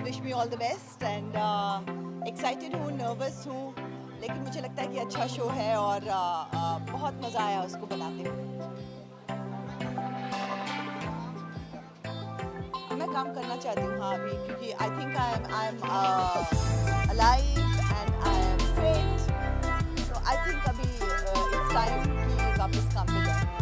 wish me all the best and excited हूँ, nervous हूँ, लेकिन मुझे लगता है कि अच्छा शो है और बहुत मज़ा आया उसको बनाते हुए। मैं काम करना चाहती हूँ हाँ अभी, क्योंकि I think I'm alive and I am fit, so I think अभी it's time कि वापस काम पे जाऊँ।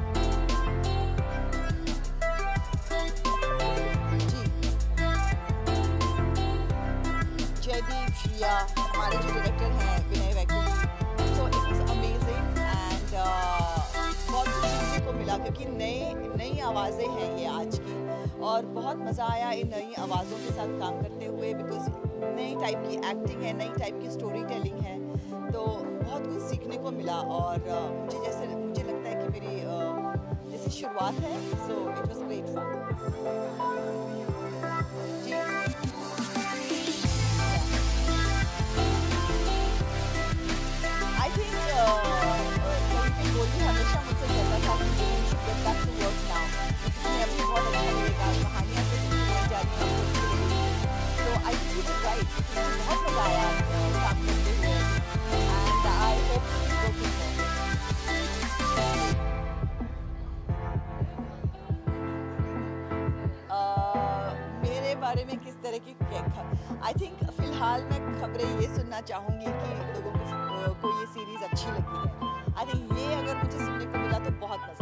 जयदीप श्रिया हमारे जो डायरेक्टर हैं Vinay Vaikuli, so it was amazing and बहुत कुछ सीखने को मिला क्योंकि नई आवाज़ें हैं ये आज की, और बहुत मज़ा आया इन नई आवाज़ों के साथ काम करते हुए, बिकॉज नई टाइप की एक्टिंग है, नई टाइप की स्टोरी टेलिंग है, तो बहुत कुछ सीखने को मिला। और मुझे लगता है कि मेरी जैसे शुरुआत है, so it was great fun. हमेशा मुझसे कहता था कि you should get back to work now, क्योंकि अभी बहुत अच्छा लगेगा, कहानियाँ से सुनाई जा रही हैं, तो I think he was right, मुझे बहुत मज़ा आया काम करते हुए and I hope to keep working more. मेरे बारे में किस तरह की I think फिलहाल मैं खबरें ये सुनना चाहूँगी कि लोगों को ये सीरीज़ अच्छी लगी है। I think ये अगर मुझे सुनने को मिला तो बहुत मज़ा